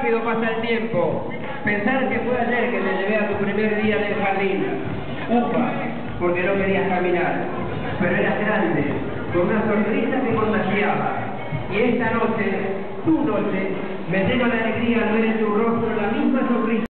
rápido pasa el tiempo. Pensar que fue ayer que te llevé a tu primer día del jardín. Ufa, porque no querías caminar. Pero eras grande, con una sonrisa que contagiaba. Y esta noche, tu noche, me lleva la alegría al ver en tu rostro la misma sonrisa.